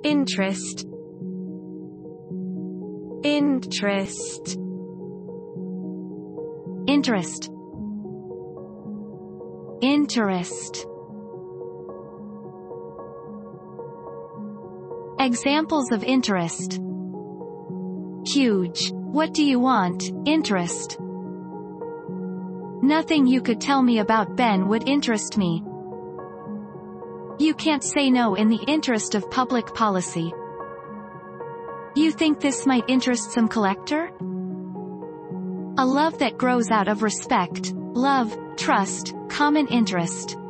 interest, interest, interest, interest. Examples of interest. Huge. What do you want? Interest. Nothing you could tell me about Ben would interest me. You can't say no in the interest of public policy. You think this might interest some collector? A love that grows out of respect, love, trust, common interest.